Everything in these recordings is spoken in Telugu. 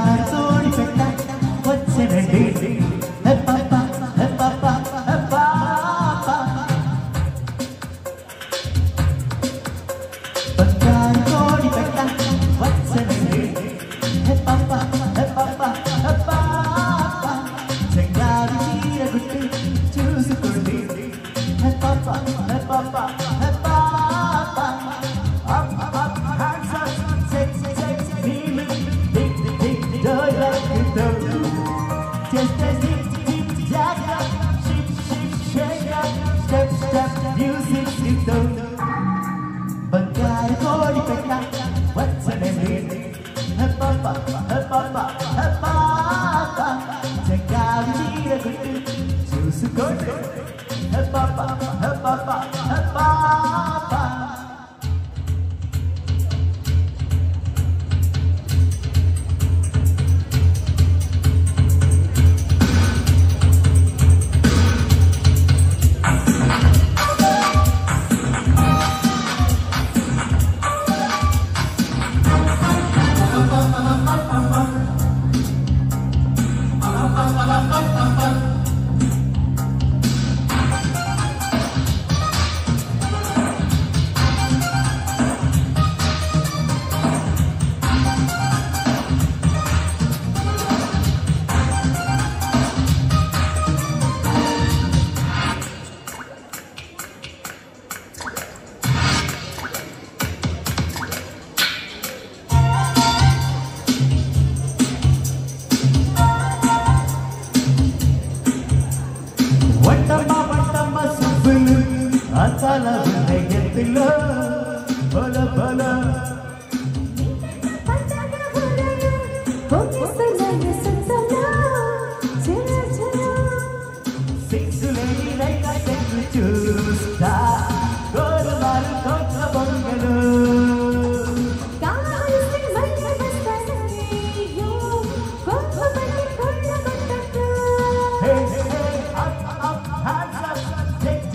బంగారు కోడి పెట్ట వచ్చనండి పాప పాప పాప బంగారు కోడి పెట్ట వచ్చనండి పాప పాప పాప చెంగారు చీర గుట్టు చూసుకోండి పాప పాప Just a zip, zip, jack up, ship, ship, shake up, step, step, music, zip, down. Bangar kodi petta, what's a name? Papa, papa, papa. Chakar chira guttu, choose good. Papa, papa, papa. Atala vinayatilo bala bala pandaga balayo kokisala santala chera chera sexually like a sexual chusta golmaru kotra bangalo kavaliste malla bastane yo kokko bandi kolla kottatu hey hey up hands up take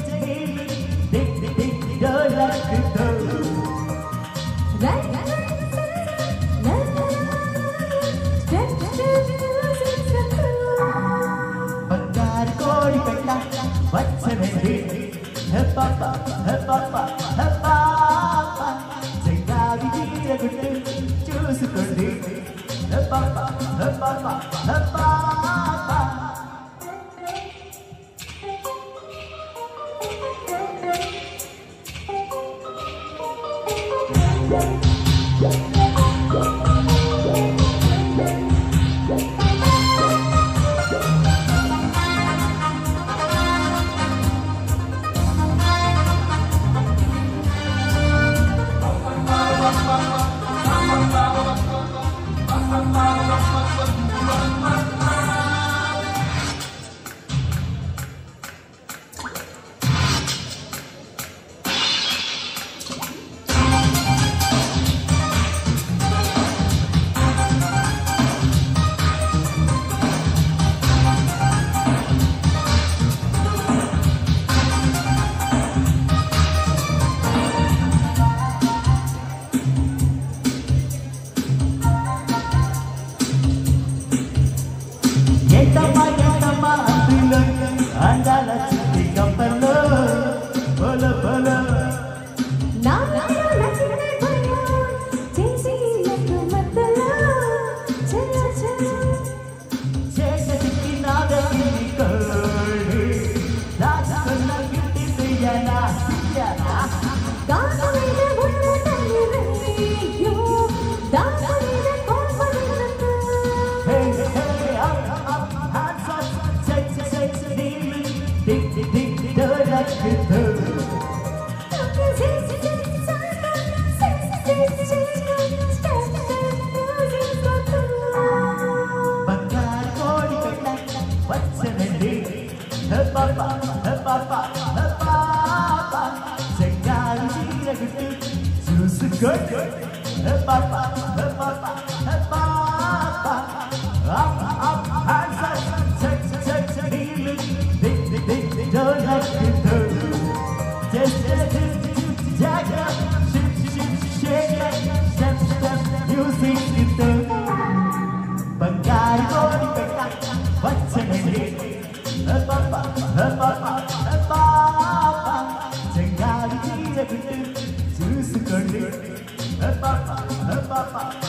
Bangar kodi petta వచ్చనండి పాప పాప పాప చెంగావి చీర గుట్టు చూసుకోండి పాప పాప పాప Andala chitti kampalo bola bola na nachine bhaiya chesi lakku matala chera chera chesa chitti naga kini kodi rajana gitti diyana diyana gaanavina bunna tanni yo daanavina konpadinattu hey hey up hands up check check dig dig dig do that do Bangar kodi petta వచ్చనండి పాప పాప పాప చెంగారు చీర గుట్టు చూసుకోండి పాప పాప పాప up hands up check check dig dig dig do that do just jack up shake up step step music do చెంగాలి తీర బిడ్డ చూసుకోండి